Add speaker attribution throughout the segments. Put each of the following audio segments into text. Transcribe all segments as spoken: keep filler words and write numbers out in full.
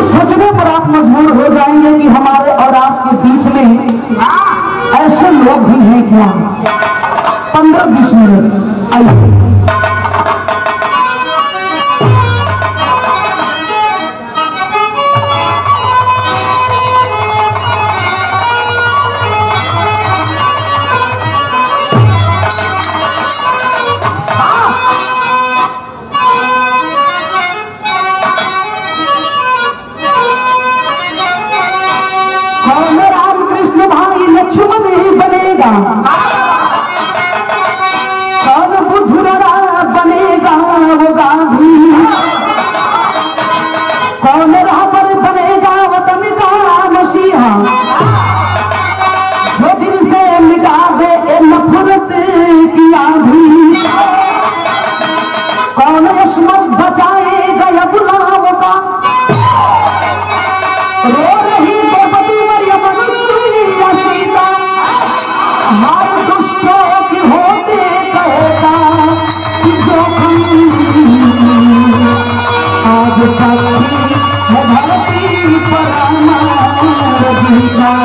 Speaker 1: सोचने पर आप मजबूर हो जाएंगे कि हमारे और आपके बीच में ऐसे लोग भी हैं क्या। पंद्रह बीस मिनट आइए। कौन बुद्धरा बनेगा वो गांधी, कौन राबर बनेगा वतन का मसीहा, जो दिल से मिटा दे ए नफरत की आंधी, कौन अशमत बचाएगा या गुलामों का, रो रही द्रौपदी मरियम या सीता, हर दुष्टों की होते कहेगा कि जोखिम आज साथी है धरती पर हमारा जीता।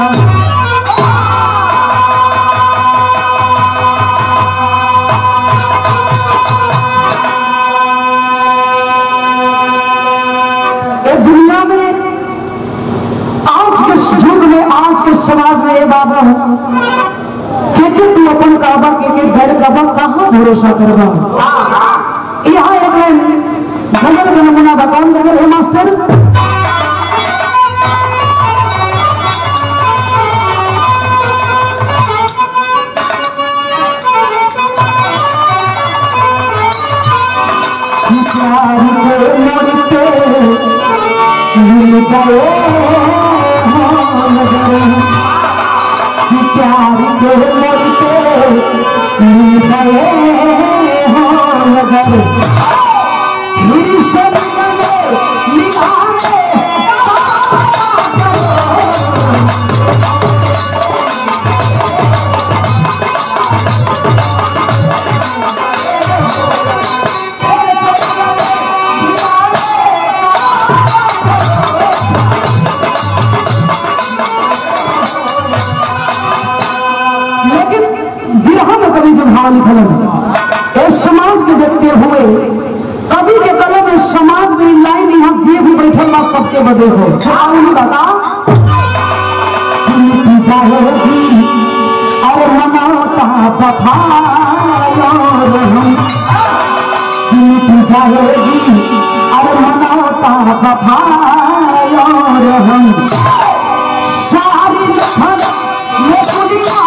Speaker 1: दुनिया में आज के युग में आज के समाज में ये बाबा के के तू अपन काबा के के घर काबा कहाँ भरोसा करवा। यहाँ एक गजल का नमूना था। कौन गजल है मास्टर? प्यार के मोड़ पे मिल गए हो नजर, प्यार के मोड़ पे मिल गए हो नजर, मेरी शर्म में निभाने लिखल इस समाज के देखते हुए कवि के कलम में समाज में लाइन यहाँ जे भी बैठल बा सबके बदे हो। नहीं बता जाएगी और मनाता बफाया जाएगी और मनाता बफाया हम सारी ये दुनिया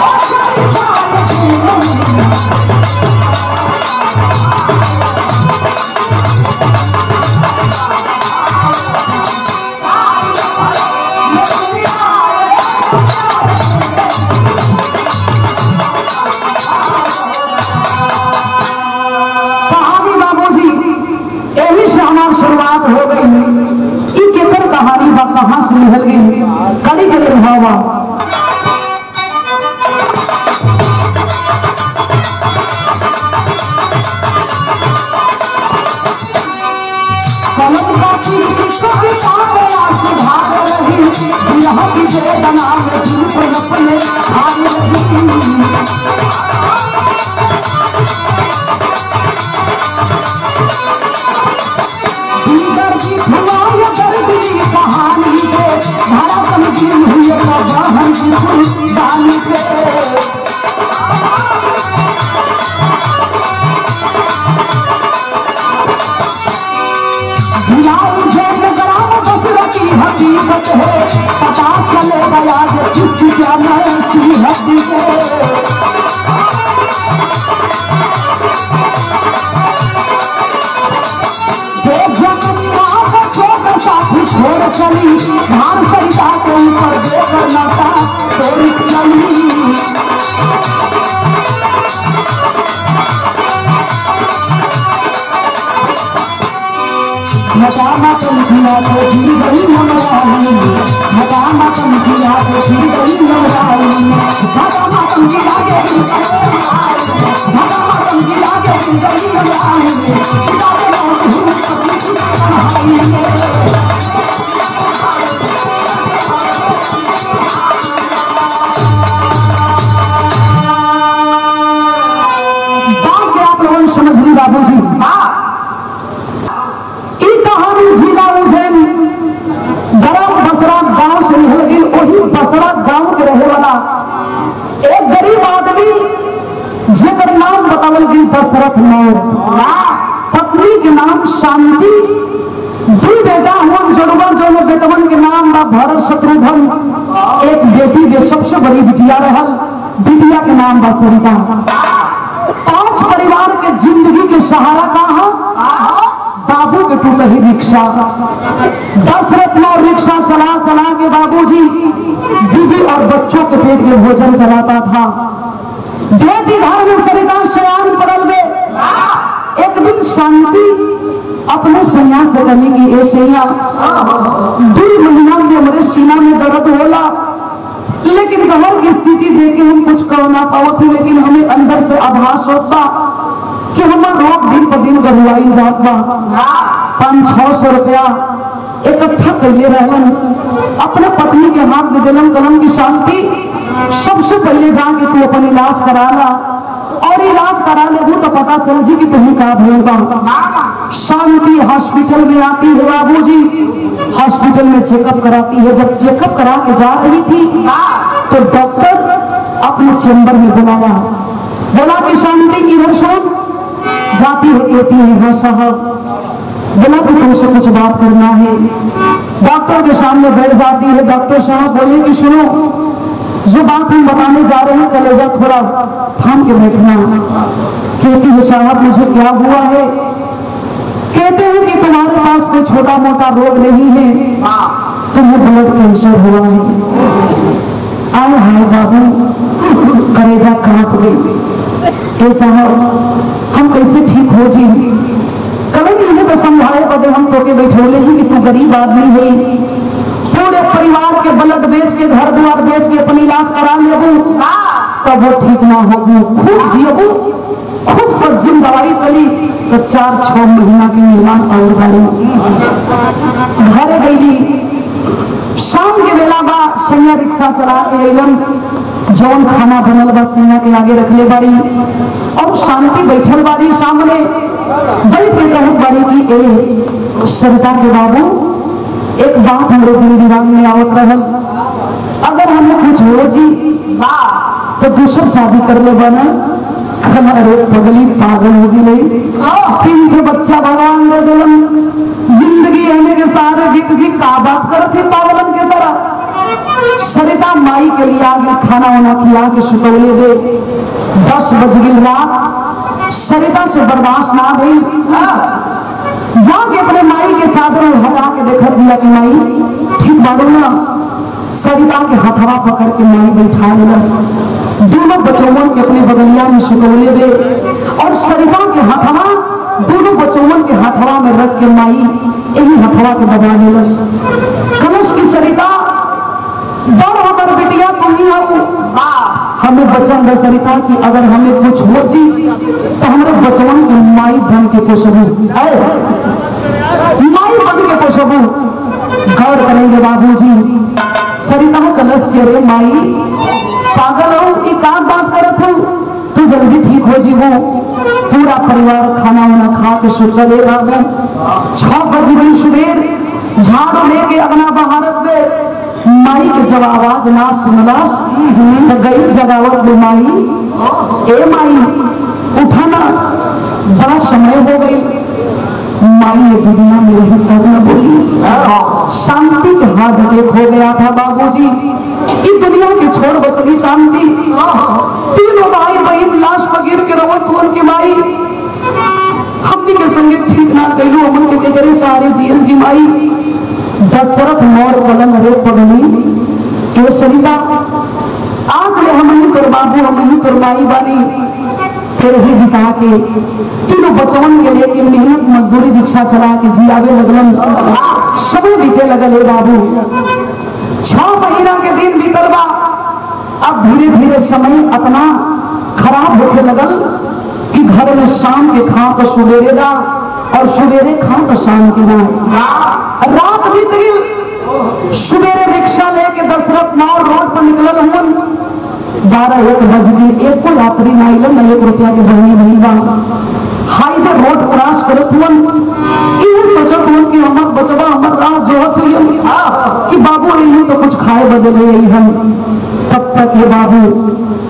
Speaker 1: शुरुआत हो गई। केकर कहानी बा कहां से निकल गई कड़ी के प्रभावा। कलम का कभी भाग रही यहाँ की वेदना में दिल पर अपने भाग कहानी के धारा समझी हुई दानी के की हकीकत है पता चले गया जिसकी क्या की हड्डी छोड़ चली धान सरिता के ऊपर देकर नाता तोड़ी चली। मदामा तुम किया तो फिर गई नमराई, मदामा तुम किया तो फिर गई नमराई, मदामा तुम किया के मदामा तुम किया के फिर गई नमराई। दशरथ मौर्य, पत्नी के नाम शांति, दो बेटा हुआ जुड़वा जो बेटवन के नाम बा भरत शत्रुघ्न, एक बेटी के सबसे बड़ी बिटिया रहल, बिटिया के नाम बा सरिता। पांच परिवार के जिंदगी के सहारा कहा बाबू के टूट ही रिक्शा। दशरथ मौर्य रिक्शा चला चला के बाबूजी बीवी और बच्चों के पेट के भोजन चलाता था। बेटी घर में सरिता शयान पड़ल में एक दिन शांति अपने सैया से कहने की ए सैया दो महीना से हमारे सीना में दर्द होला, लेकिन घर की स्थिति देख के हम कुछ कह ना पाओ थी, लेकिन हमें अंदर से आभास होता कि हमारा रोग दिन पर दिन गरुआई जात बा। पाँच छह सौ रुपया इकट्ठा कैले रहलन, अपने पत्नी के हाथ में दिलन कलम की शांति सबसे पहले जाके तू अपन इलाज करा ला, और इलाज करा ले वो तो पता चल जी कि तुम्हें का भेल बा। शांति हॉस्पिटल में आती है बाबूजी, हॉस्पिटल में चेकअप कराती है। जब चेकअप करा के जा रही थी तो डॉक्टर अपने चेंबर में बुलाया, बोला कि शांति इधर सुन। जाती है, कहती है हाँ साहब। बोला कि तुमसे कुछ बात करना है। डॉक्टर के सामने बैठ जाती है। डॉक्टर साहब बोले कि सुनो, जो बात हम बताने जा रहे हैं कलेजा थोड़ा थाम के बैठना। कहती है साहब मुझे क्या हुआ है? कहते हैं कि तुम्हारे पास कोई छोटा मोटा रोग नहीं है, तुम्हें ब्लड कैंसर हुआ है। आए हाय बाबू, कलेजा कांप गई। साहब हम कैसे ठीक हो जी? कल इन्हें तो समझाए बदे हम तो के बैठोले ही कि तू गरीब आदमी है, पूरे परिवार के ब्लड बेच के घर द्वार बेच के अपनी इलाज करा लेबू तब वो ठीक ना होगू, खूब जियबू, खूब सब जिन दवाई चली तो चार छह महीना की निर्माण और गाड़ी घरे गई। शाम के बेला बा सैया रिक्शा चला के अइलन, जौन खाना बनल बा सैया के आगे रखले बारी और शांति बैठल बारी सामने बैठ के कहत बारी की ए सरिता के बाबू एक बात हमरे दिल दिमाग में आवत रहल, अगर हमें कुछ हो जी तो दूसर शादी कर ले बना। अरे पगली पागल हो गई, तीन के बच्चा भगवान दे दिलन, जिंदगी रहने के सारे बिक जी का बात करते पागलन के तरह। सरिता माई के लिए आगे खाना वाना खिला के सुतौले दे। दस बज गई रात, सरिता से बर्दाश्त ना गई, जाके अपने माई के चादर हटा के देखा दिया कि माई ठीक बाड़ो ना। सरिता के हथवा पकड़ के माई बैठा दिलस, दोनों बचौवन के अपने बगलिया में सुतौले दे और सरिता के हथवा दोनों बचौवन के हथवा में रख के माई यही हथवा के दबा दिलस। कलश की सरिता बड़ हमार बिटिया तुम ही आओ, हमें बचन दे सरिता की अगर हमें कुछ हो जी तो हमारे बचवन के माई बन के पोसबू, माई बन के पोसबू। गौर करेंगे बाबूजी। सरिता कलश के रे माई पागल हो कि का बात करत हो, तू जल्दी ठीक हो जी। वो पूरा परिवार खाना वाना खा के सुतले बाबू। छह बज गई सुबेर, झाड़ू लेके अपना बहारत में माई के जब आवाज ना सुनलास तो गई जगावत में माई, ए माई उठाना, बड़ा समय हो गई। माई ये दुनिया में रही तब न बोली। शांति के हार्ट अटैक हो गया था बाबूजी, इस दुनिया के छोड़ बसली शांति। तीनों भाई बहन लाश पर गिर के रोवत हुन की माई हमने के संगे ठीक ना कैलू, हमन के करे सारे जीवन जी माई। दशरथ मौर्य कलन रे पगली के सरिता आज ले हम ही कर बाबू हम ही कर माई बानी। फिर ही बिता के तीनों बचवन के लेके मेहनत मजदूरी रिक्शा चला के जियावे लगलन, समय बीते लगल है बाबू। छह महीना के दिन बीतल बा, अब धीरे धीरे समय इतना खराब होके लगल कि घर में शाम के खाओ तो सुबेरे दा और सुबेरे खाओ तो शाम के ना। रात बीत गई, सुबेरे रिक्शा लेके दशरथ मौर्य रोड पर निकलल हुन। बारह एक बज गई, एक को यात्री ना आइलन, न एक रुपया के बहनी नहीं बा। हाईवे रोड क्रॉस करत हुन, ये सोचत हुन कि हमर बचवा हमर राह जोहत हुई कि बाबू यही तो कुछ खाए बदले हम। तब तक ये बाबू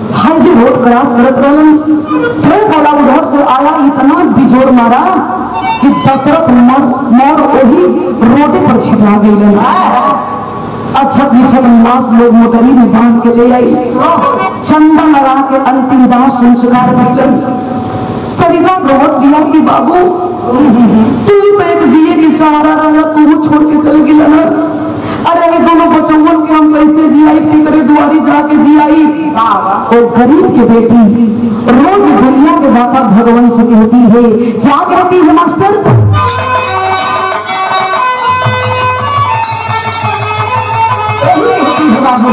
Speaker 1: हाईवे रोड क्रॉस करत रहलन, ट्रक वाला उधर से आया, इतना बिजोर मारा कि दशरथ मर मोर वही रोड पर छिपा गई। अच्छा पीछे लाश लोग मोटरी में बांध के ले आई, चंदा लगा के अंतिम दाह संस्कार करलन। सरिता रोहत दिया कि बाबू तू तो एक जिए की सहारा रहा, तू छोड़ के चल गया ना। अरे ये दोनों बच्चों के हम कैसे जियाई, फिक्रे दुआरी जाके जियाई। और गरीब की बेटी रोज दुनिया के दाता भगवान से कहती है, क्या कहती है मास्टर? बाबू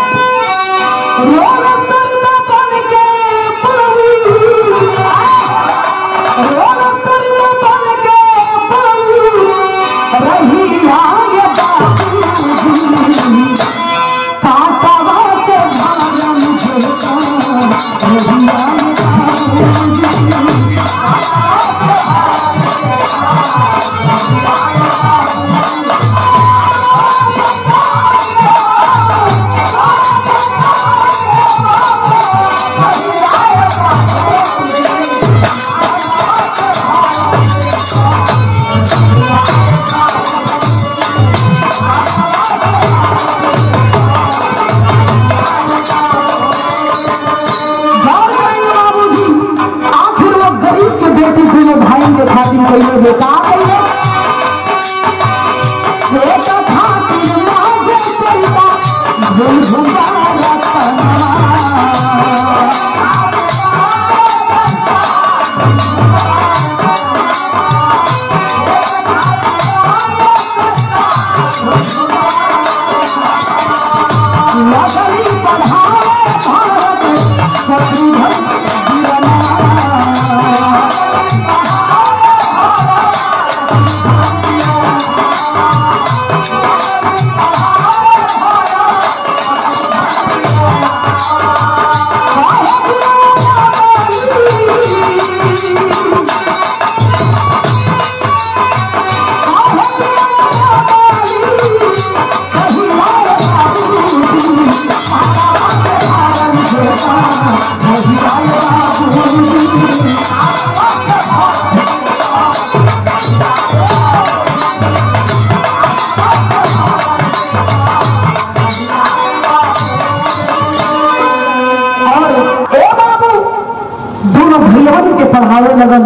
Speaker 1: पढ़ावे लगन,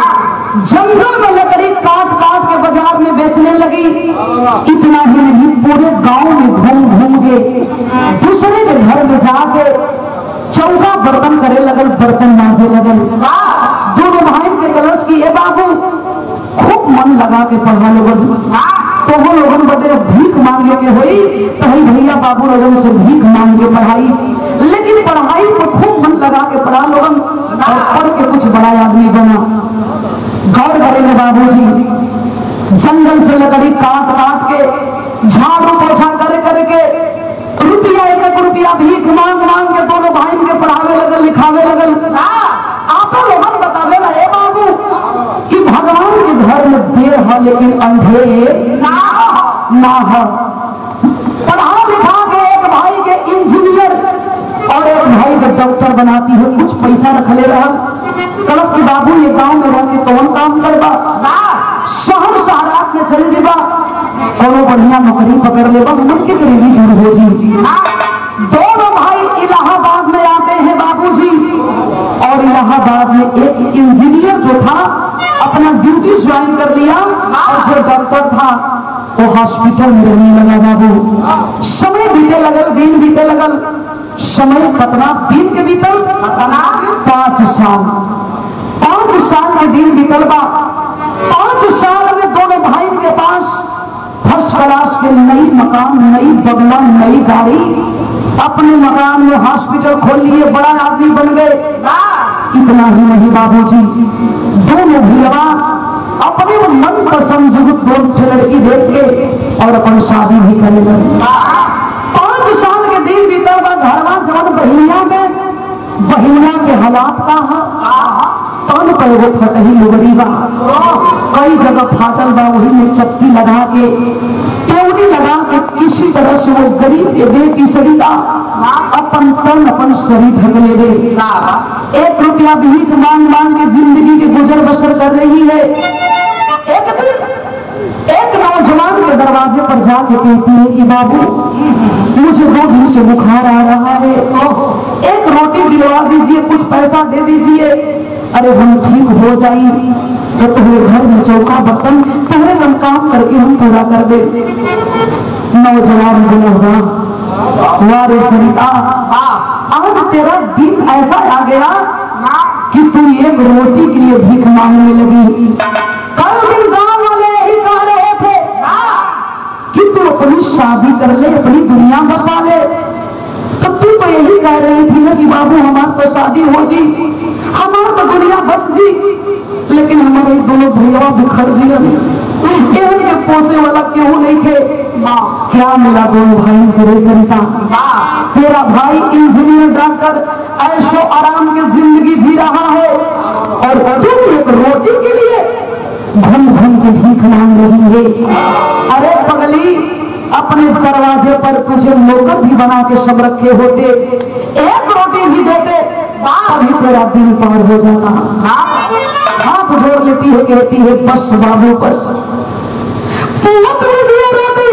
Speaker 1: जंगल में लकड़ी काट काट के बाजार में बेचने लगी। इतना ही नहीं, पूरे गांव में घूम घूम के दूसरे के घर में जाके चौका बर्तन करे लगल, बर्तन मांजे लगल। दोनों भाई के कलश की, ए बाबू खूब मन लगा के पढ़ा लोगन। तो वो लोगन बदे भीख मांगे के हुई, पहले भैया बाबू लोगन से भीख मांग के पढ़ाई। लेकिन पढ़ाई को खूब मन लगा के पढ़ा लोगन और पढ़ के कुछ बड़ा आदमी बना। गौर करेंगे बाबूजी, जंगल से लकड़ी काट काट के, झाड़ू पोछा करे करके, रुपया एक एक रुपया भीख मांग मांग के दोनों भाई के पढ़ावे लगल, लिखावे लगल। आप लोगन बतावे ना, ए बाबू कि भगवान के घर में देर है लेकिन अंधेर ना है। पढ़ा लिखा के एक भाई के इंजीनियर और एक भाई के डॉक्टर बनाती है, कुछ पैसा रख ले रहा। कलश की बाबू ये गांव में रह के कौन काम करबा, शहर शहरात में चले जेबा, कोनो बढ़िया नौकरी पकड़ लेबा, मन के गरीबी दूर हो जी। दोनों भाई इलाहाबाद में आते हैं बाबूजी, और इलाहाबाद में एक इंजीनियर जो था अपना ड्यूटी ज्वाइन कर लिया, और जो डॉक्टर था वो हॉस्पिटल में रहने लगा। बाबू समय बीते लगल, दिन बीते लगल, समय कितना दिन के बीतल, पांच साल पांच साल के दिन बीतल बा। पांच साल में दोनों भाई के पास फर्स्ट क्लास के नई मकान, नई बंगला, नई गाड़ी, अपने मकान में हॉस्पिटल खोल लिए, बड़ा आदमी बन गए। इतना ही नहीं बाबूजी, दोनों भैया अपने मन पसंद जुगत दो लड़की देख के और अपन शादी भी करने लगे। पांच साल के दिन बीतल बा। घरवा जवन बहिनिया में, बहिनिया के हालात का है, तन पे वो फटही लुगड़ी बा, कई जगह फाटल बा, वही में चक्की लगा के, टेवनी लगा के किसी तरह से वो गरीब के बेटी सरिता अपन तन अपन शरीर ढक ले दे। एक रुपया भीख मांग मांग के जिंदगी के गुजर बसर कर रही है। एक दिन एक नौजवान के दरवाजे पर जाके कहती है कि बाबू मुझे दो दिन से बुखार आ रहा है, एक रोटी दिलवा दीजिए, कुछ पैसा दे दीजिए। अरे हम ठीक हो जाएंगे तो तुम्हें घर में चौका बर्तन पहले हम काम करके हम पूरा कर दे। नौजवान बोला वाह वाह रे सरिता, आज तेरा दिन ऐसा आ गया कि तू एक रोटी के लिए भीख मांगने लगी। कल दिन गांव वाले यही कह रहे थे कि तू अपनी शादी कर ले, अपनी दुनिया बसा ले, तो तू तो यही कह रही थी ना कि बाबू हमार तो शादी हो जी, हमार तो दुनिया बस जी, लेकिन हमारे दोनों भैया बिखर जी के पोसे वाला क्यों नहीं थे। क्या मिला दोनों भाई से रे सरिता? तेरा भाई इंजीनियर डॉक्टर ऐशो आराम की जिंदगी जी रहा है और तू एक रोटी के लिए घूम घूम के भीख मांग रही है। अरे पगली, अपने दरवाजे पर तुझे नौकर भी बना के सब रखे होते, एक रोटी भी देते, अभी तेरा दिन पार हो जाता। हाथ जोड़ लेती है, कहती है बस बाबू बस, मत मुझे रोटी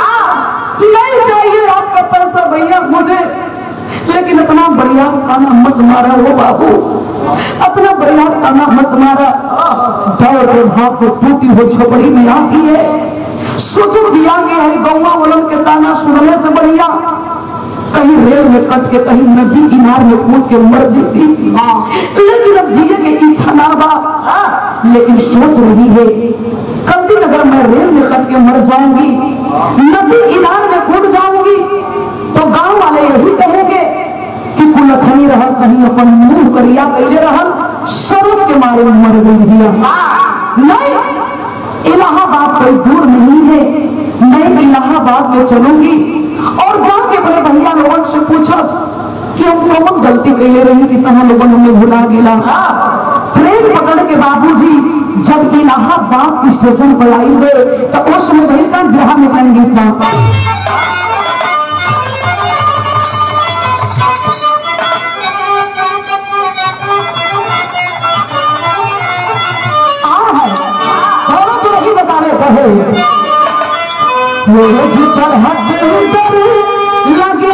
Speaker 1: नहीं चाहिए आपका पैसा भैया मुझे, लेकिन इतना बढ़िया खाना मत मारा हो बाबू, इतना बढ़िया खाना मत मारा। दौड़ के भाग को टूटी हो झोपड़ी में आती है, सोचो दिया गया है गौवा वालों के ताना सुनने से बढ़िया कहीं रेल में कट के कहीं नदी किनार में कूद के मर जाती, लेकिन अब जिए की इच्छा ना बा। लेकिन सोच रही है कल दिन अगर मैं रेल में कट के मर जाऊंगी, नदी किनार में कूद जाऊंगी, तो गांव वाले यही कहेंगे कि कुलछनी रहल, कहीं अपन मुंह करिया कैले रहल, शर्म के मारे मर गई। नहीं, इलाहाबाद कोई दूर नहीं है, मैं इलाहाबाद में चलूंगी और जाके बड़े भैया लोगों से पूछो कि हम कौन गलती कैले रही कि कहाँ लोगों ने भुला गिला। ट्रेन पकड़ के बाबूजी जब इलाहाबाद स्टेशन पर आई हुए तो उस समय वही का बिहार में संगीत था। लगे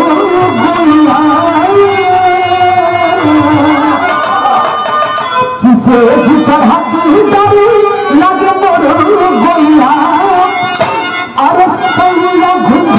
Speaker 1: किसे चढ़ा लगे मोर गोइया, अरे सैया घुमा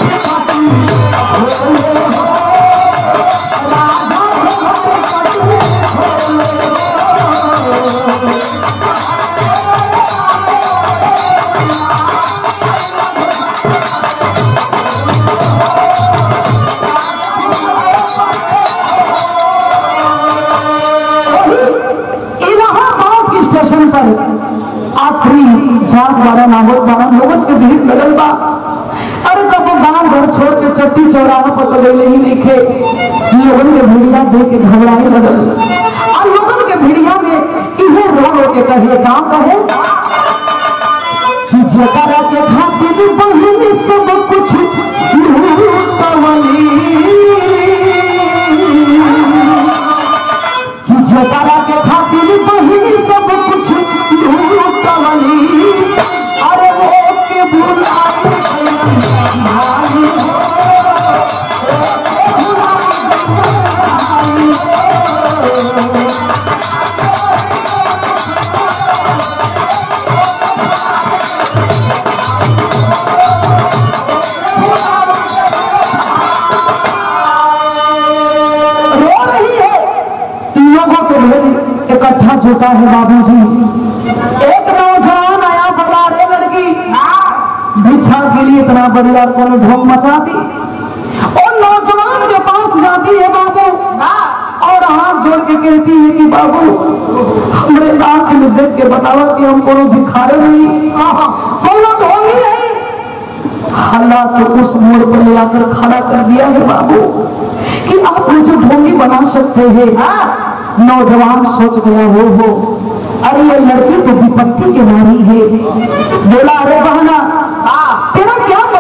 Speaker 1: आखिरी जात वाला नावत वाला लोगों के भीड़ लगल बा। अरे तब वो गांव घर छोड़ के चट्टी चौराहा पर लगेले ही नहीं खे, लोगों के भीड़िया देख के घबराए लगल और लोगों के भीड़िया में इहे रो रो के कहे का कहे कि जकरा के खातिर बहिनी सब कुछ लूटवली, कि जकरा के खातिर बहिनी सब कुछ लूटवली, अरे वो के बुलाए इकट्ठा जुटा है बाबूजी। एक नौजवान आया, बोला रे लड़की भिक्षा के लिए इतना बढ़िया कौन ढोंग मचा दी, और नौजवान के पास जाती है बाबू और हाथ जोड़ के कहती है कि बाबू हमारे आंख में देख के बतावा कि हम कोनो भिखारी नहीं, कोनो ढोंगी नहीं। हल्ला तो उस मोड़ पर ले आकर खड़ा कर दिया है बाबू कि आप मुझे ढोंगी बना सकते हैं। नौजवान सोच गया हो हो अरे ये लड़की तो विपत्ति के मारी है। बोला अरे बहना तेरा क्या मदद कर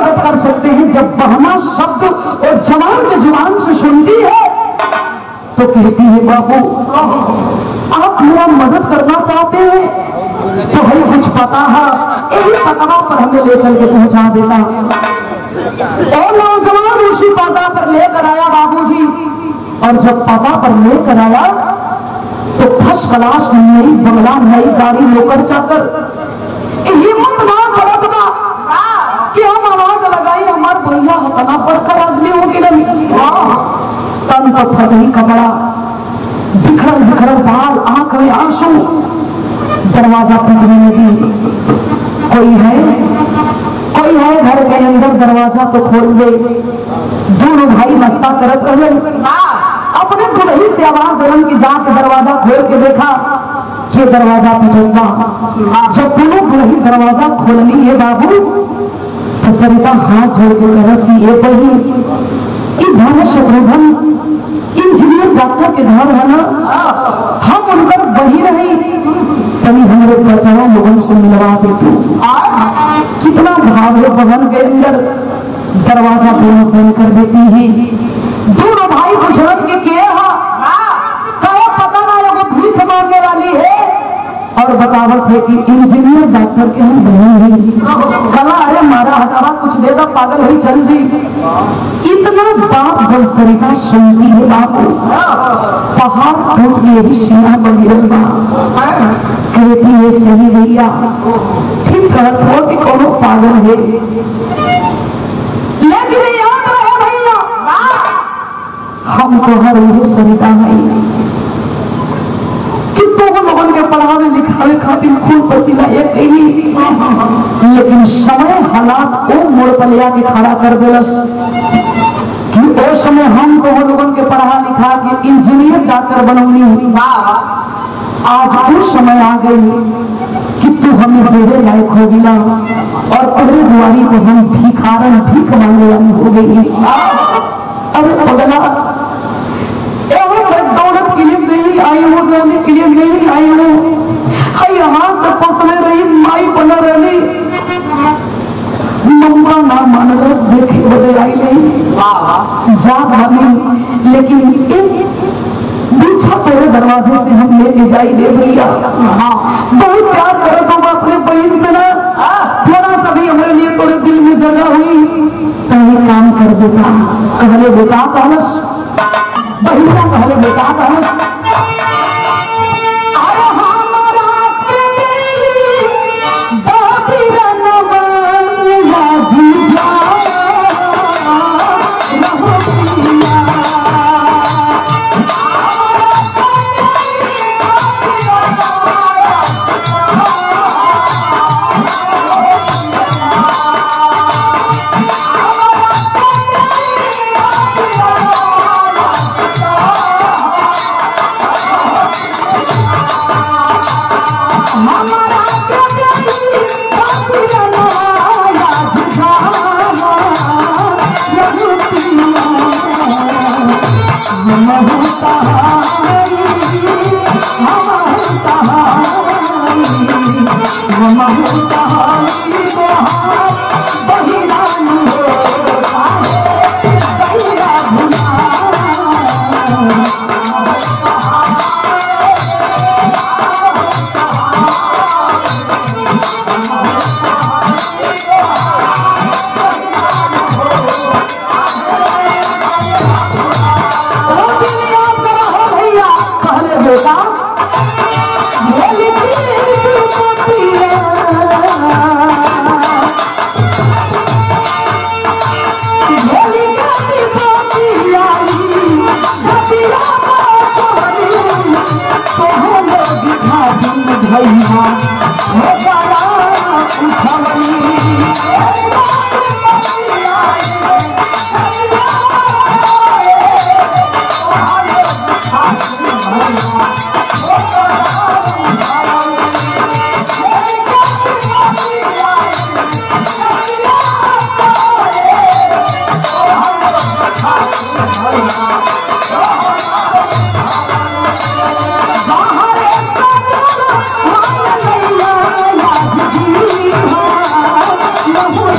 Speaker 1: सकते हैं। जब बहमा शब्द और जवान के जुबान से सुनती है तो कहती है बाबू आप मेरा मदद करना चाहते हैं तो भाई कुछ पता है, यही पतवा पर हमें ले चल के पहुंचा देता। और नौजवान उसी पता पर लेकर आया बाबूजी, और जब पता पर लेकर आया तो फर्स्ट क्लास नई बंगला नई गाड़ी लेकर जाकर हिम्मत ना पड़त ना कि हम आवाज लगाई हमार भैया हतना पड़कर आदमी होगी नहीं। तन पर फटही कपड़ा, बिखरल बिखरल बाल, आंख में आंसू। दरवाजा पीटने लगी, कोई है कोई है घर के अंदर, दरवाजा तो खोल दे। दोनों भाई मस्ता करत रहे, अपने दुल्ही से आवाज दिलन की जाके दरवाजा खोल के देखा ये दरवाजा पिटेगा। जब दोनों दुल्ही दरवाजा खोलनी है बाबू तो सरिता हाथ जोड़ के करसी ये बही इन शत्रुघ्न इंजीनियर डॉक्टर के घर है ना, हम उनकर बही रही कभी हमारे बचाओ लोगों से मिलवा देते। कितना भाव है भवन के अंदर। दरवाजा दोनों बंद कर देती है। दोनों भाई बुझरत के किए कहे पता ना वो भीख मांगने वाली है और बतावत है कि इंजीनियर डॉक्टर के हम बहन है। कला अरे मारा हटावा कुछ देगा पागल हुई चल जी। इतना बाप जब सरिता सुनती है बापू पहाड़ टूट के भी सीना पर गिरल कहती है सही भैया ठीक कहत हो कि कोनो पागल है, लेकिन याद रहे भैया हम तो हर वही सरिता है कि तो लोगों के पढ़ावे लिखावे खातिर खून पसीना एक ही, लेकिन समय हालात वो मोड़ पर लिया के खड़ा कर दिलस कि उस समय हम तो लोगों के पढ़ा लिखा के इंजीनियर डॉक्टर बनौनी। आज उस समय आ गई कि तू हमें तेरे लायक हो गया और तेरे दुआरी को हम भिखारन भीख मांगने वाली हो गई। अरे पगला दौलत के लिए नहीं आई हूँ, रहने के लिए नहीं आई हूँ, यहाँ से फसले रही माई बना रही मम्मा ना मान देखे बदे आई नहीं जा बनी, लेकिन एक पीछा तेरे दरवाजे से हम लेके जाई दे भैया। बहुत प्यार करो तुम अपने बहन से ना, थोड़ा सा भी हमारे लिए थोड़े दिल में जगह हुई तो ये काम कर देता। कहले बेटा कहलस भैया, कहले बेटा कहलस
Speaker 2: Love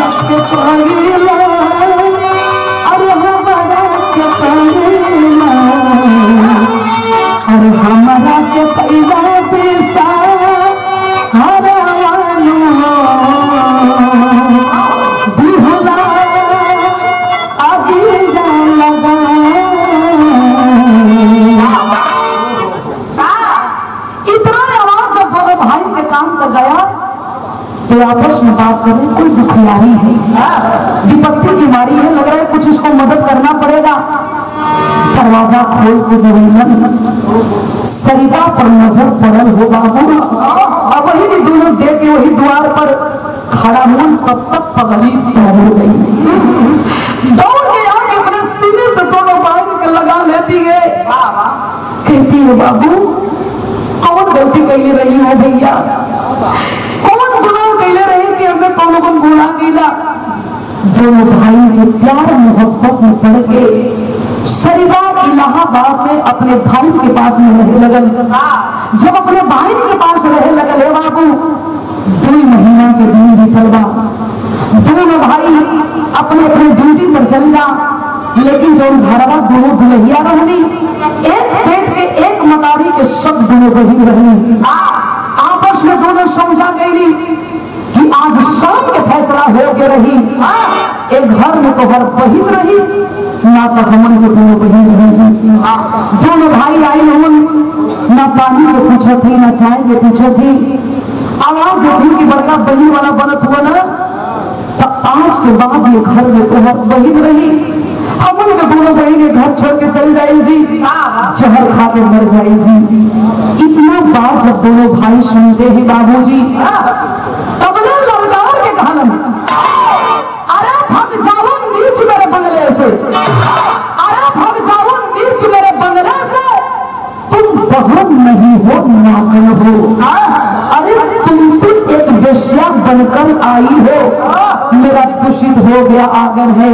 Speaker 1: के पागीला अरे हमारा के पागीला अरे हमारा के पैदा पैसा हरावानो दिहला आगे जा लगा। इतना आवाज जब दोनों भाई के काम कर गया तो आपस में बात करें, कोई दुखियारी है, विपत्ति की मारी है, लग रहा है कुछ इसको मदद करना पड़ेगा। दरवाजा खोल के जब सरिता पर नजर पड़ल हो बाबू, अब वही भी दोनों देख के वही द्वार पर खड़ा मन कब तक पगली दौड़ गई, दौड़ के आके अपने सीने से दोनों बाइक के लगा लेती है, कहती है बाबू कौन गलती कैले रही हो भैया, कौन गुनाह कैले रही कि हमें कौन कौन गुनाह किया। दोनों भाई के प्यार मोहब्बत में पड़ के सरिता इलाहाबाद में अपने भाई के पास में रहे लगल। जब अपने भाई के पास रहे लगल है बाबू, दो महीना के दिन बीतल बा, दोनों भाई अपने अपने ड्यूटी पर चल जा, लेकिन जो घरवा दोनों दुल्हिया रहनी, एक पेट के एक मकारी के सब दोनों बही रहनी, आपस में दोनों समझा गई कि आज शाम के फैसला हो के रही, एक घर में तो हर बहिन रही ना तो हमन को दोनों बहिन रही। दोनों भाई आई हमन ना पानी के पीछे थी ना चाय के पीछे थी, आवाज देखी कि बड़का बहिन वाला बनत हुआ ना, तो आज के बाद ये घर में तो हर बहिन रही, हमन के दोनों बहिन घर छोड़ के चल जाए जी, जहर खा के मर जाए जी। इतना बात जब दोनों भाई सुनते हैं बाबूजी, तबले ललकार के कहलन, अरे भग जाओ नीच मेरे बंगले से, अरे भग जाओ नीच मेरे बंगले से, तुम बहन नहीं हो नागन हो, अरे तुम तो एक वेश्या बनकर आई हो, मेरा दूषित हो गया आंगन है,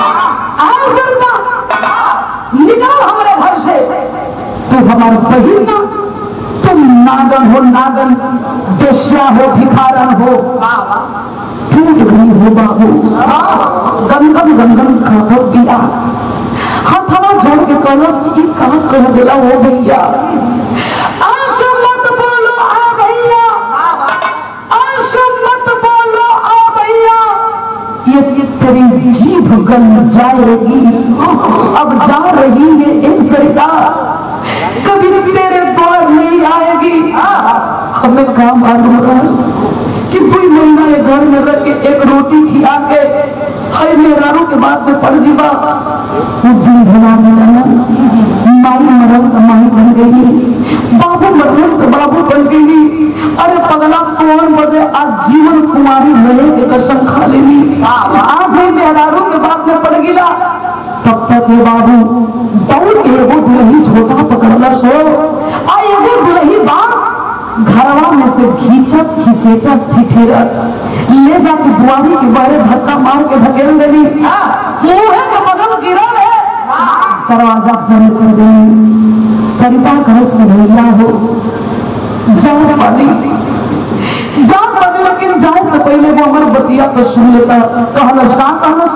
Speaker 1: निकल हमारे घर से, तू हमारे बहिन ना, तुम नागन हो नागन, वेश्या हो भिखारन हो, फूट गई हो बाबू। गंगन गंगन खाकर दिया, हथवा जोड़ के कलश की कहा कह दिला हो भैया, ऐसे मत बोलो आ भैया, ऐसे मत बोलो आ भैया, ये तेरी जीभ गल जाएगी, अब जा रही है एक सरिता, कभी तेरे द्वार नहीं आएगी। हमें काम मालूम रहा कि कोई महीना ये घर में रख के एक रोटी खिला के हर मेहरारू के बाद में पड़ जीवा, वो दिन भला मिला, माई मरल तो माई बन गई, बाबू मरल तो बाबू बन गई, अरे पगला कौन बदे आज जीवन कुमारी रहे के कसम खा लेनी, आज ही मेहरारू के बाद में पड़ गिला। तब तक ये बाबू दौड़ के एगो दुल्ही छोटा पकड़ला सो, आ एगो दुल्ही बा घरवा में से खींचत खिसेटत ठिठेरत ले जाके दुआरी के बारे धक्का मार के ढकेल देनी, मुंह के बगल गिरल है, दरवाजा बंद कर देनी। सरिता घरस में भैया हो जान पाली जान पाली, लेकिन जाए से पहले वो हमारे बतिया को सुन लेता। कहलस का कहलस,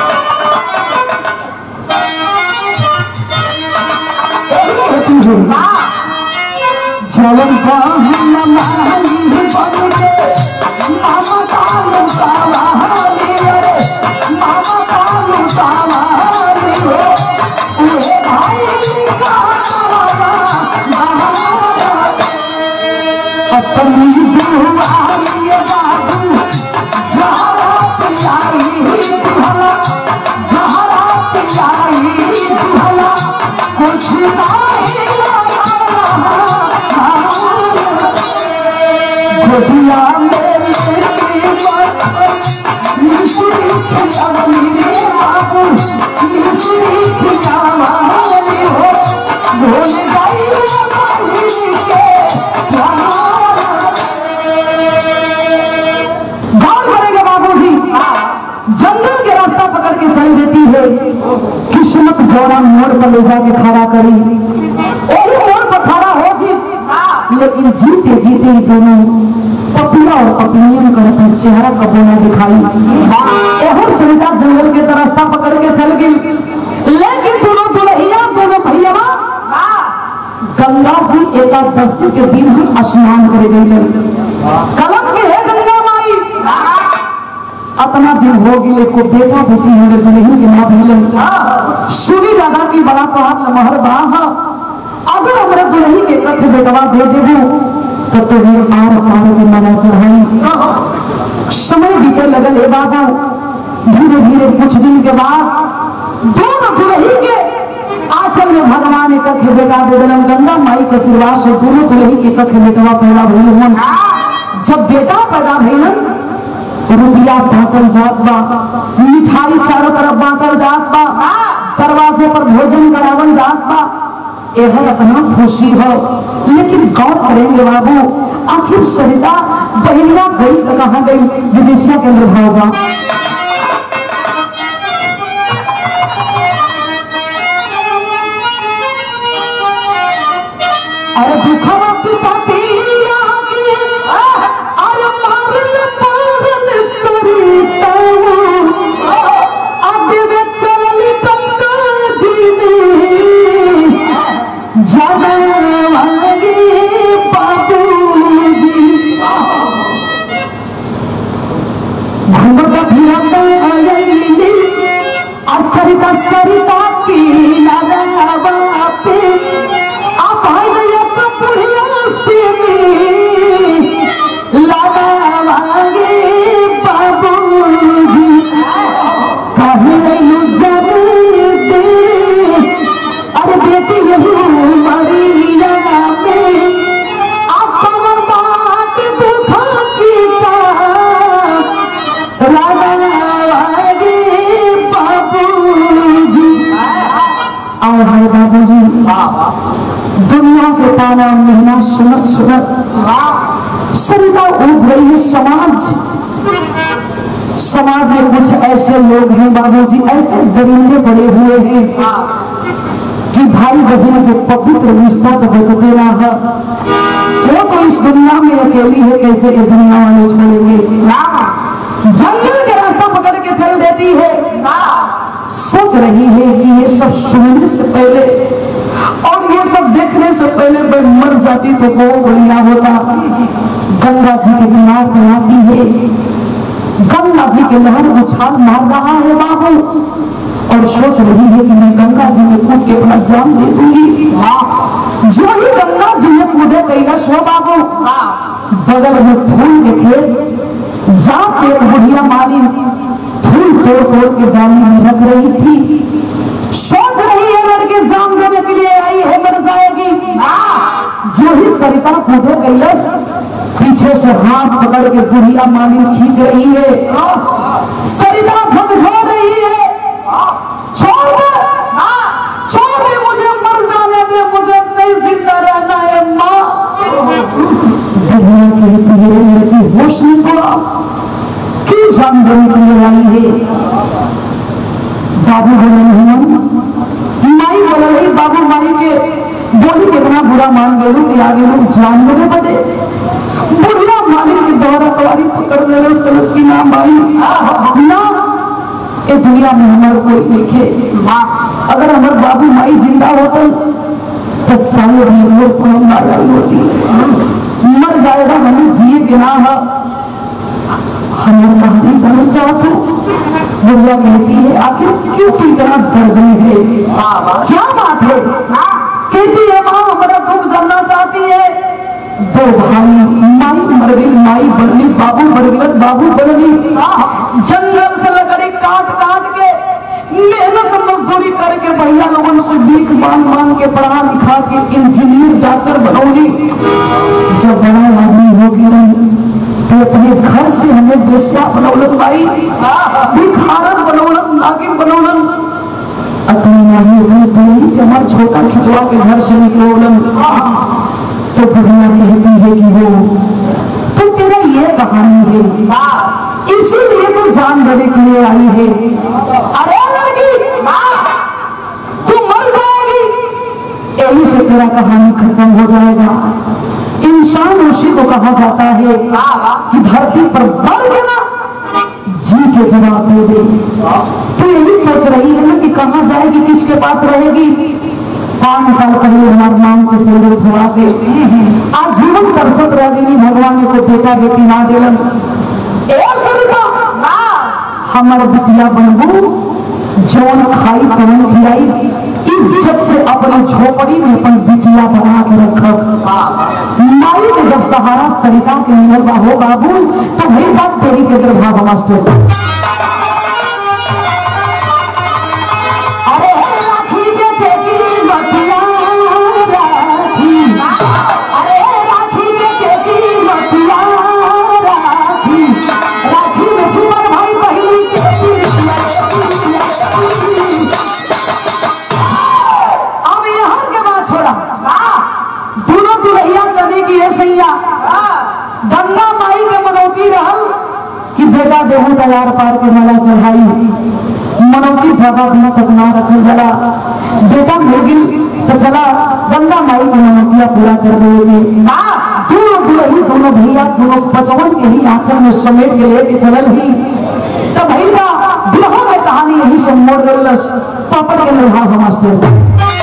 Speaker 1: जवन का हम माली बन के मामा कालू सावाली, अरे मामा कालू सावाली हो, उहे भाई का अपनी दुआरी बाबू जहरा पिलाई दुहला, जहरा पिलाई दुहला, कुछ नहीं गोदिया मेरी बाबू मिश्री खिलावाली हो, भूल गई के गौर करेंगे बाबूजी, जंगल के रास्ता पकड़ के चल देती है, किस्मत जोड़ा मोड़ पर ले जाके खड़ा करी, वही मोड़ पर खड़ा हो जी, लेकिन जीते जीते ही दोनों पपिया और पपियन का चेहरा कबूना दिखाई। नवरात्रि के दिन हम स्नान करे गए कलम के है गंगा माई अपना दिन हो गए को बेटा बेटी हमारे दुल्हन के माँ भैलन सुनी दादा की बड़ा तोहार लमहर बाह अगर हमारे दुल्हन के कथ बेटवा दे देबू तो तुझे आर पार के मना चढ़ाई समय बीते लगल है बाबू धीरे धीरे कुछ दिन के बाद दोनों दुल्ही के आंचल में भगवान एक कथ बेटा दे दिलन गंगा माई के आशीर्वाद से दोनों दुल्ही के कथ बेटवा पैदा भइल जब बेटा पैदा भइलन रुपया बांटल जात बा मिठाई चारों तरफ बांटल जात बा दरवाजे पर भोजन करावल जात बा यह अपना खुशी हो लेकिन गौर करेंगे बाबू आखिर सरिता बहनिया गई तो कहाँ गई विदेशिया के निर्भाव बा अरे दुखवा पिताती सरिता सरिता की लगा पे आप लगावागे बाबूजी कहे जब दे अरे बेटी यही मरिया में आप बात दुखा की लगावागे बाबूजी आओ हाय बाबूजी दुनिया के ताना महीना सुनत सुनत सरिता उठ गई है समाज समाज में कुछ ऐसे लोग हैं बाबूजी ऐसे दरिंदे पड़े हुए हैं कि भाई बहन के पवित्र रिश्ता तो बचते ना है वो तो इस दुनिया में अकेली है कैसे ये दुनिया वाले छोड़ेंगे जंगल के रास्ता पकड़ के चल देती है सोच रही है कि ये सब सुनने से पहले और ये सब देखने से पहले मैं मर जाती तो वो बढ़िया होता गंगा जी के किनारे पे आती है गंगा जी के लहर उछाल मार रहा है बाबू और सोच रही है कि मैं गंगा जी में कूद के अपना जान दे दूंगी जो ही गंगा जी में कूदे कैलाश हो बाबू बगल में फूल के खेत जाके बुढ़िया माली फूल तोड़ तोड़ के डाली में रख रही थी सोच रही है लड़के जान देने के लिए आई है मर जाएगी जो ही सरिता कूदे कैलाश पीछे से हाथ पकड़ के बुढ़िया माली खींच रही है सरिता झकझोर रही है छोड़ दे छोड़ दे मुझे मर जाने दे मुझे नहीं जिंदा रहना है माँ बुढ़िया कहती है लड़की होश नहीं थोड़ा क्यों जान देने के लिए आई है बाबू बोले नहीं माई बोला नहीं बाबू माई के बोली कितना बुरा मान गए कि आगे लोग जान लोगे बदे बुढ़िया मालिक की दौरा कवारी पकड़ रहे तरस की नाम आई ना ये दुनिया में हमारे कोई देखे अगर हमारे बाबू माई जिंदा होते तो शायद ये लोग को माया होती मर जाएगा हमें जिए बिना हमें कहानी जाना चाहते बुढ़िया कहती है आखिर क्यों की तरह दर्द में है क्या बात है कहती है माँ हमारा दुख जानना चाहती है दो भाई माई मर गई माई बढ़ गई बाबू बढ़ गया बाबू बढ़ गई जंगल से लकड़ी काट काट के मेहनत मजदूरी करके भैया लोगों से भीख मांग मांग के पढ़ा लिखा के इंजीनियर डॉक्टर बनोगी जब बड़ा आदमी होगी तो अपने घर से हमें बेस्या बनौलन भाई भिखारन बनौलन नागिन बनौलन अपनी नहीं अपनी दुनिया से हमारा छोटा खिंचवा के घर से निकलोलन तो बुढ़िया कहती है कि वो तो तेरा ये कहानी है इसीलिए तो जान देने के लिए आई है अरे लड़की तू मर जाएगी यही से तेरा कहानी खत्म हो जाएगा इंसान उसी को कहा जाता है कि धरती पर मर गया जी के जवाब दे दे तो यही सोच रही है ना कि कहाँ जाएगी किसके पास रहेगी पांच साल पहले हमारे नाम से सिंदूर धोआ के आज जीवन तरसत रह गई भगवान को बेटा बेटी ना दिलन हमारे बिटिया बनबू जौन खाई तवन खिलाई इज्जत से अपने झोपड़ी में अपन बिटिया बना के रखब माई के जब सहारा सरिता के मिलल हो बाबू तो वही बात तेरी के दरभाव मास्टर गंगा माई के मनौती रहल कि बेटा देहू तैयार पार के मला चढ़ाई मनौती जगह भी तक ना रखल जला बेटा मिल गई तो चला गंगा माई की मनौतिया पूरा कर देगी दोनों दुल्ही दोनों भैया दोनों बचवन के ही आंचल में समेट के लेके चलल ही तब भैया बिरहों में कहानी यही से मोड़ गलस पापड़ के निर्भाव मास्टर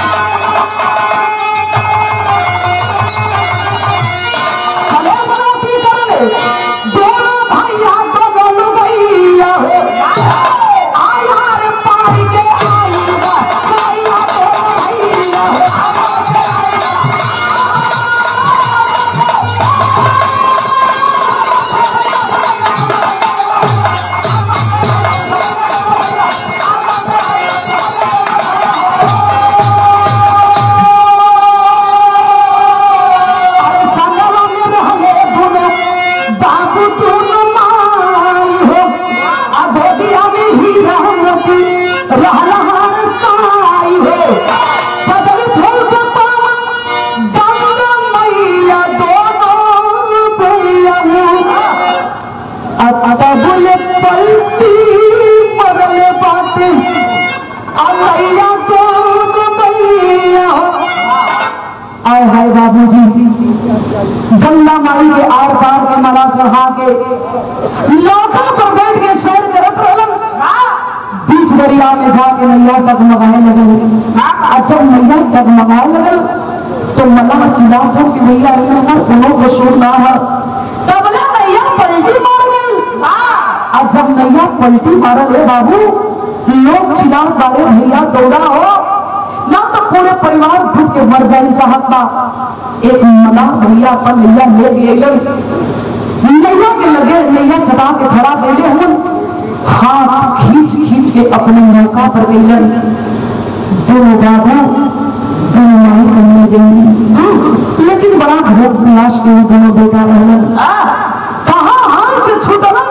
Speaker 1: गंगा माई के आर पार के माला चढ़ा के लौटा पर बैठ के शहर करत रहलन बीच दरिया में जाके नैया डगमगाए लगल अच्छा नैया डगमगाए लगल तो मल्लाह चिल्लात हो कि भैया इनमें कोनो कसूर ना है तब ले नैया पलटी मार गई आज जब नैया पलटी मारल है बाबू लोग चिल्लात बारे भैया दौड़ा हो ना तो पूरे परिवार डूब के मर जाए चाहत ना एक मना भैया पर नैया ले गए नैया के लगे नैया सटा के खड़ा देले हम हाथ खींच खींच के अपने नौका पर गईलन दोनों बाबू दोनों माई को मिल गई लेकिन बड़ा भोग विलास के दोनों बेटा रहलन कहा हाथ से छूटलन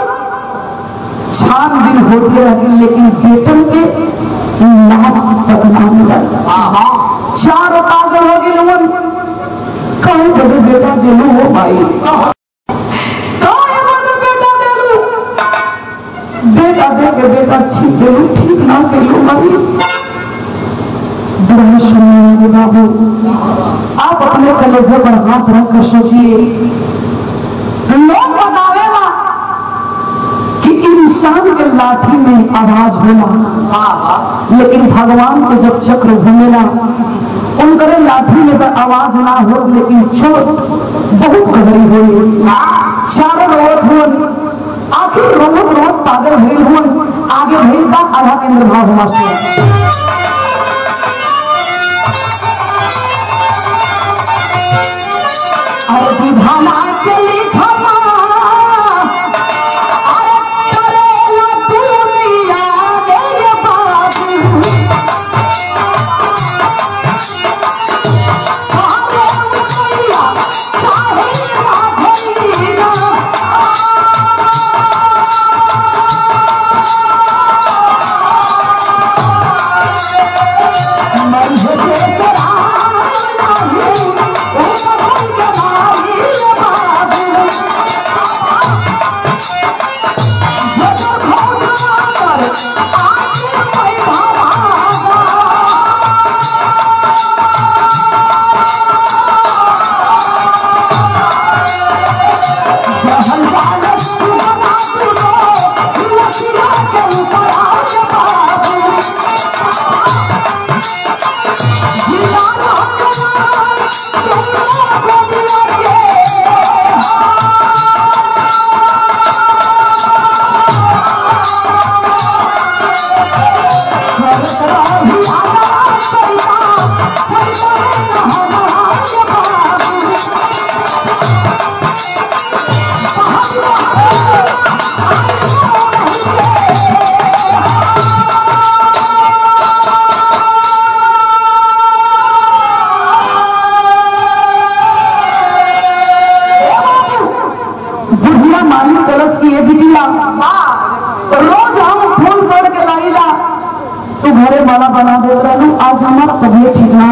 Speaker 1: छानबीन होते रही लेकिन बेटन के लाश तक ना मिलल चारों पागल हो गए लोगन कहीं बड़े बेटा दिलू हो भाई कहीं बड़े बेटा दिलू बेटा दे के बेटा छीन दिलू ठीक ना दिलू भाई बड़ा सुनने वाले बाबू आप अपने कलेजे पर हाथ रख कर सोचिए लोग बतावेगा कि इंसान के लाठी में आवाज होना लेकिन भगवान के जब चक्र घूमेला उनके लाठी में तो आवाज ना हो लेकिन चोट बहुत गहरी हुई चारों रोवत हुए आखिर रोवत रोवत पागल भइल हुए आगे भइल का आधा के निर्भाव मास्टर अरे विधाना के लिखा
Speaker 2: Oh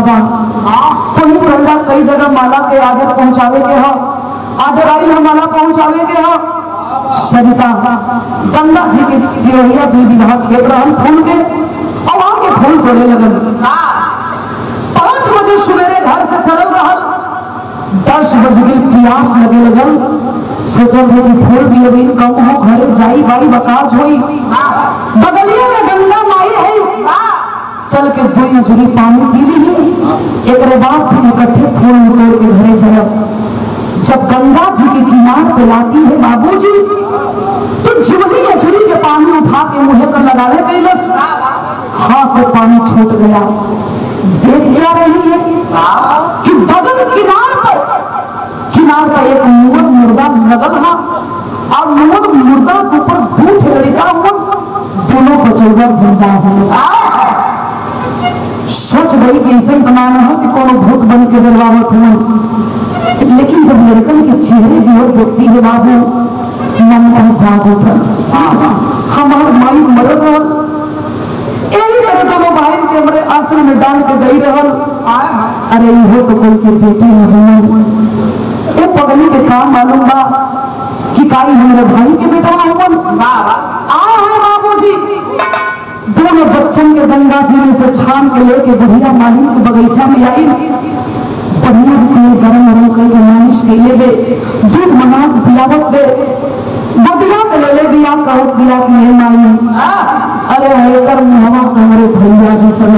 Speaker 1: बा, कोई चल जा, कई जगह माला के आगे पहुंचावे के हो, आगे आई है माला पहुंचावे के हो। सरिता गंगा जी के दिवैया दुई बिघा खेत रहन फूल के, और वहां के फूल तोड़े लगल। पांच बजे सवेरे घर से चलल रहल, दस बज गई, प्यास लगे लगल, सोचल थे कि फूल भी अभी कम हो, घरे जाई बाई बकाज होई, बगलिया में गंगा माई है, चल के दो जुड़ी पानी पी ली, एक बाद फिर इकट्ठे फूल तोड़ के घरे चलब। जब गंगा जी के किनार पे लाती है बाबूजी, तो जीवनी अजूरी के पानी उठा के मुँह कर लगा ले कैलस, हाथ से पानी छूट गया। देख क्या रही है कि बगल किनार पर किनार पर एक मुर्दा मुर्दा लगल है, और मुर्द मुर्दा के ऊपर भूत लड़का हुआ, दोनों बचौर जिंदा है। सोच गई कि ऐसे बनाना है कि कोनो भूत बन के दरबावत हुआ, लेकिन जब लड़कन के चेहरे की ओर देखती है बाबू, मन में जाग उठा, हमार माई मर रहल, यही मेरे दोनों बहन के हमारे आंचल में डाल के गई रहल। अरे इहो तो कोई के बेटी नहीं, वो पगली के काम मालूम बा कि काई हमारे भाई के बेटा हुआ आए हैं बाबूजी। दोनों बच्चन के गंगा जी में से छान के लेके बढ़िया मालिक के बगीचा में आई, बढ़िया तेल गरम गरम करके मालिश के ले दे, दूध मंगा के पिलावत दे, बदिया के ले ले दिया, कहत दिया कि नहीं माई, अरे कर हवा हमारे भैया जी सब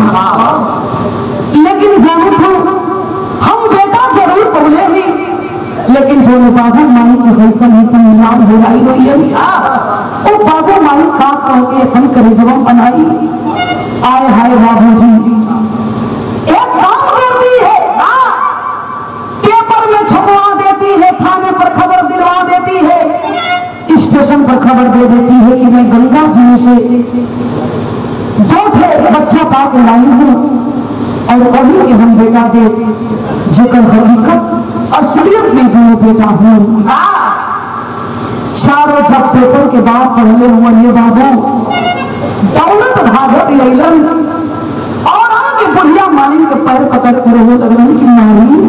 Speaker 1: लेकिन जानू था हम बेटा जरूर बोले ही, लेकिन जो बाबू माई की हैसन हैसन नाम हो रही हुई है, वो बाबू माई का कह के अपन करे जवाब बनाई। आए हाय बाबू जी, एक काम करती है, पेपर में छपवा देती है, थाने पर खबर दिलवा देती है, स्टेशन पर खबर दे देती है कि मैं गंगा जी में से दो ठे बच्चा पाक लाई हूँ, और वही के हम बेटा दे, जेकर हकीकत असलियत में दोनों बेटा हूँ। चारों जब पेपर के बाद पढ़ले हुआ ये बाबू दौलत भागत लैलन, और आगे बुढ़िया मालिन के पैर पकड़ के रोने लगलन कि माली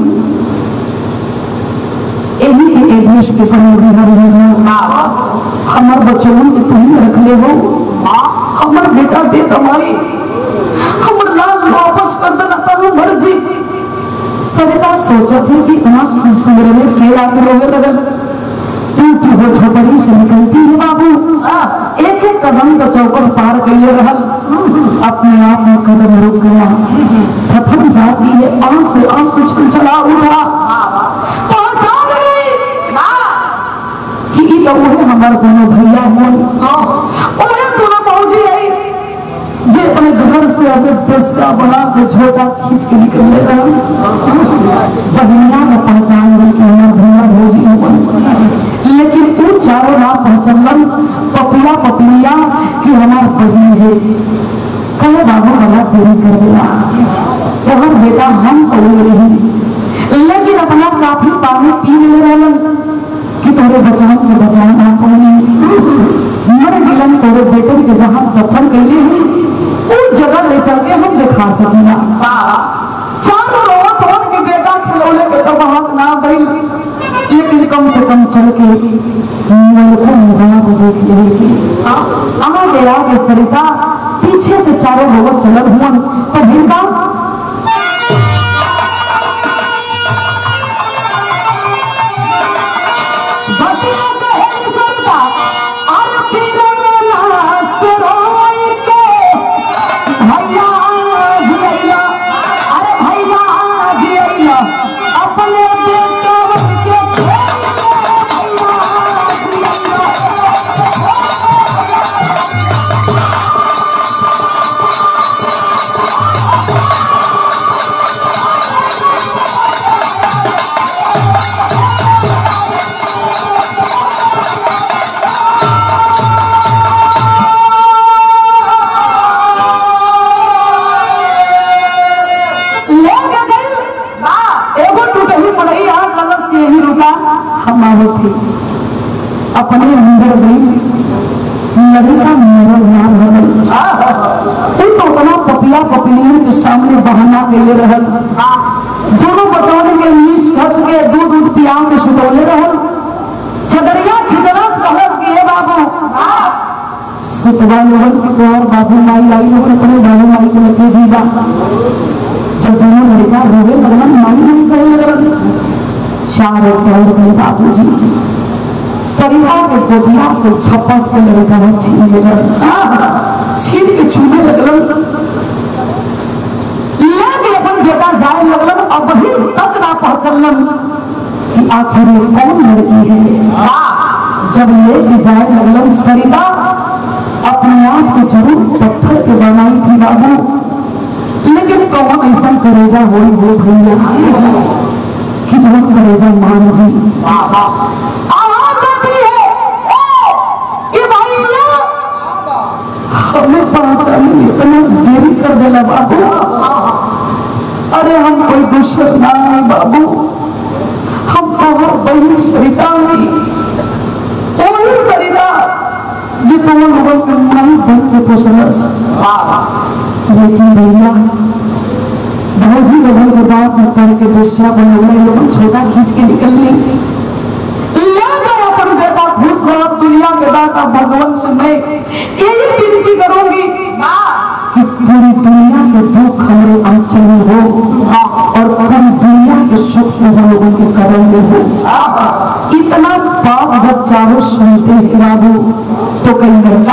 Speaker 1: यही के एड्रेस पेपर में दिखा रही हो, हमार बच्चों के तुम रख ले हो, हमार बेटा दे कमाई, हमार लाल वापस कर देना तनु मर्जी। सरिता सोचा थी कि इतना सुंदर में फेर आके रोने लगल, टूटी हो झोपड़ी से निकलती है बाबू, एक एक कदम तो चौकट पार करिए रहल, अपने आप में कदम रुक गया, थपक जाती है, आंख से आंसू छल चला उठा, पहचान गई कि तो वो हमारे दोनों भैया हुए, दोनों पहुंची गई जे अपने घर से अगर दस्ता बना के झोटा खींच के निकल ले रहा, बहनिया में पहचान गई कि हमारे भैया भौजी हुए, लेकिन उन चारों ना पहचान पपिया पपिया कि हमार बहन है। कहे बाबू बड़ा देरी कर दिया, तो हम बेटा हम पढ़े रही, लेकिन अपना काफी पानी पी ले रहलन कि तोरे बचाव के बचाव ना पानी मर गिलन, तोरे बेटे के जहां दफन कैले हैं उस जगह ले चल के हम दिखा सकिला। चारों रोवत होन के बेटा खिलौले के तो बहुत ना भइल, लेकिन कम से कम चल के को मुहाना को देख लेगी। आगे गया के सरिता पीछे से चारों रोवत चलत हुआ, तो भीलता
Speaker 2: Oh,
Speaker 1: बहाना के लिए रहल। दोनों बचवन के मीस खस के दूध दूध पिया के सुतौले रहल। चदरिया खिजलस कहलस कि हे बाबू सुतवा लोगन के तोहर बाबू माई आई लोगन अपने बाबू माई के लेके जीवा। जब दोनों लड़का रोवे लगन माई नहीं कहे लगन चारों पैर में बाबू जी सरिया के गोदिया से छपट के लड़का छीन लगन छीन के छूने लगन लेके अपन बेटा जाए लगन। अब वही तक ना पहुंचलन कि आखिर कौन लड़की है। जब लेके जाए लगन सरिता अपने आप को जरूर पत्थर के बनाई थी बाबू, लेकिन कौन ऐसा करेगा वही वो भैया कि जो करेगा मान जी आवाज आती है कि भैया हमें पहुंचाने में इतना देरी कर देला बाबू। अरे हम कोई दुश्मन ना है बाबू, हम बहुत बड़ी सरिता नहीं वही सरिता जी तुम लोगों को नहीं बन के पोसलस। लेकिन भैया भौजी लोगों के बात में पढ़ के दूसरा को लग लोगों छोटा खींच के निकल ली अपन बेटा खुश रहा दुनिया के दाता भगवान से मैं यही विनती करूंगी कि पूरी दुनिया के दुख हमारे आंचल में हो और पूरी दुनिया के सुख में हम लोगों के कदम में हो। इतना बाप जब चारों सुनते हैं बाबू तो कहीं लड़का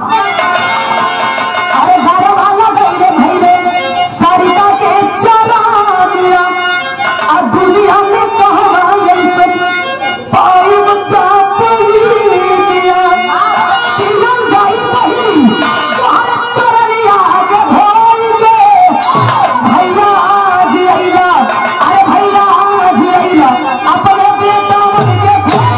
Speaker 1: अरे घर वाला गईले भैले सरिता के चरा दिया और दुनिया में कहवा ऐसे पाई बच्चा दिया तीनों जाई बहिनी तुम्हारे चरनिया के धोई के भैया जी आइला। अरे भैया जी आइला अपने बेटा के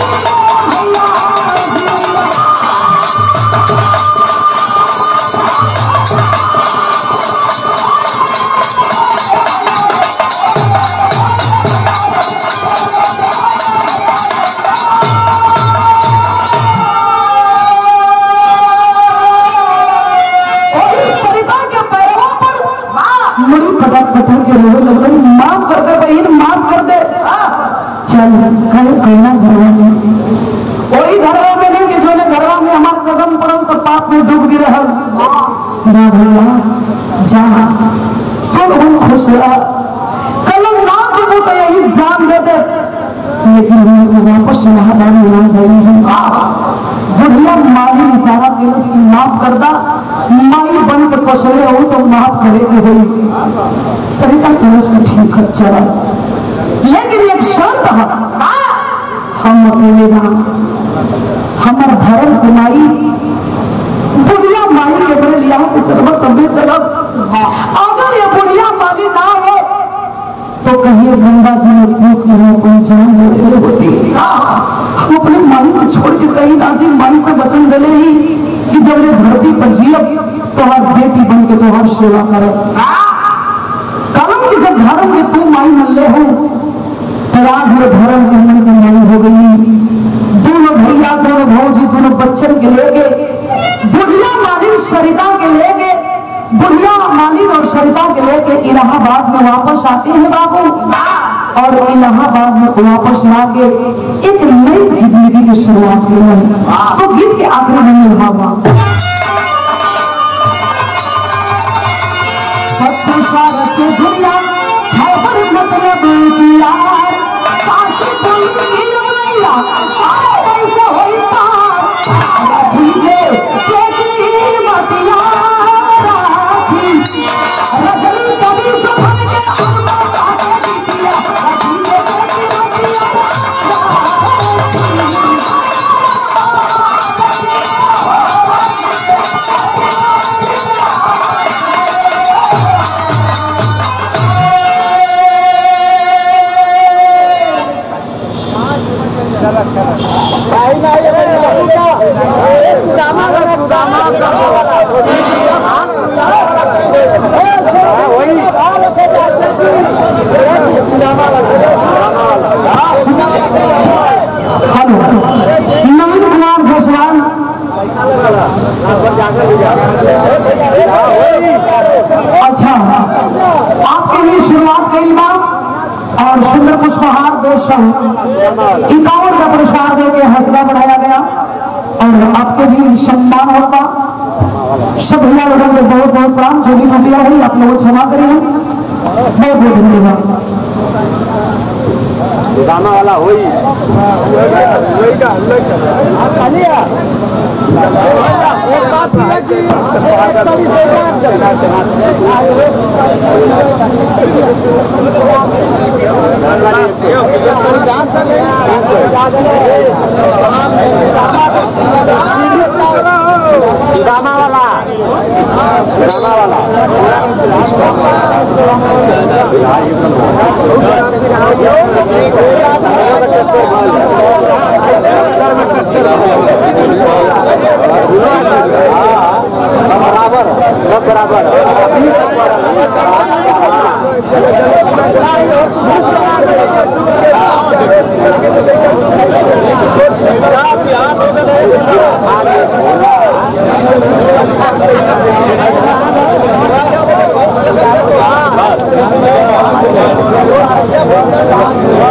Speaker 1: माफ कर दे बहन माफ कर दे। चल कहे कहना घरवा में वही घरवा में नहीं कि जो घरवा में हमारा कदम पड़ल तो पाप में डूब भी रहल ना भैया जा तुम हम खुश रहा कलम ना देबो तो यही जान दे दे लेकिन उनको वापस इलाहाबाद में ना जाएंगे। बुढ़िया माली इशारा दिलस की माफ कर दा माई बन के पसले हो तो माफ करे के हुई सरिता दिलस में ठीक है चला। लेकिन एक शर्त है हम अकेले ना हमार धर्म की माई बुढ़िया माली के बड़े लिया के चलब तभी चलब। अगर ये बुढ़िया माली ना हो तो कहिए गंगा जी में कूद के हम कोई जान ले रहे होती। हम अपने माई को छोड़ के कहीं ना जी माई से वचन दिले ही कि जब ये धरती पर जियब तो हर बेटी बन के तो हर सेवा करे कलम की जब धर्म में तू माई मल्ले हो तो आज ये धर्म के मन की माई हो गई। दोनों भैया दोनों भौजी दोनं बच्चन के लेके बुढ़िया मालिन सरिता के लेके बुढ़िया मालिन और सरिता के लेके इलाहाबाद में वापस आते हैं बाबू। और इलाहाबाद में वापस आके एक नई जिंदगी की शुरुआत की है। तो गीत के आखिर में निभावा दुनिया मतलब यार काशी कोई नवीन कुमार जायसवाल अच्छा उपहार दो सौ इक्यावन का पुरस्कार देके हौसला बढ़ाया गया और आपके भी सम्मान होगा। सब भैया लोगों के बहुत बहुत प्रणाम। जो भी टूटिया हुई आप लोग क्षमा करिए। बहुत बहुत धन्यवाद।
Speaker 2: गाना वाला हुई एक बात है कि गाना वाला गाना वाला बराबर सब बराबर
Speaker 3: Thank you.